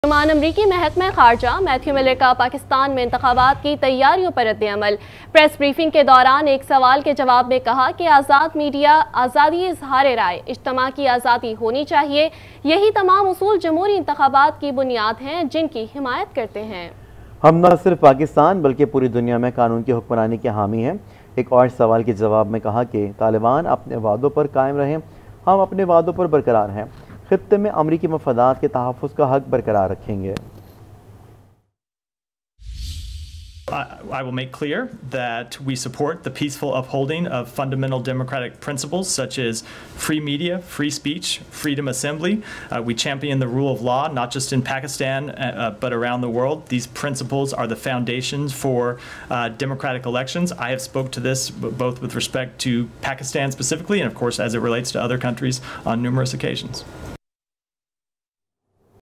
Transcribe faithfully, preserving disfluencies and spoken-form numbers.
नुमान अमरीकी महकमा खारजा Matthew Miller का पाकिस्तान में इंतखाबात की तैयारियों पर रद्द-ए-अमल। प्रेस ब्रीफिंग के दौरान एक सवाल के जवाब में कहा कि आज़ाद मीडिया, आज़ादी इज़हार राय, इज्तिमा की आज़ादी होनी चाहिए। यही तमाम उसूल जमहूरी इंतखाबात की बुनियाद हैं जिनकी हिमायत करते हैं। हम न सिर्फ पाकिस्तान बल्कि पूरी दुनिया में कानून की हुक्मरानी के हामी हैं। एक और सवाल के जवाब में कहा कि तालिबान अपने वादों पर कायम रहें, हम अपने वादों पर बरकरार हैं। खित्ते में अमरीकी मफादात के तहफ़्फ़ुज़ का हक बरकरार रखेंगे। I will make clear that we support the peaceful upholding of fundamental democratic principles such as free media, free speech, freedom of assembly. Uh, we champion the rule of law, not just in Pakistan, uh, but around the world. These principles are the foundations for uh, democratic elections. I have spoke to this both with respect to Pakistan specifically and, of course, as it relates to other countries on numerous occasions.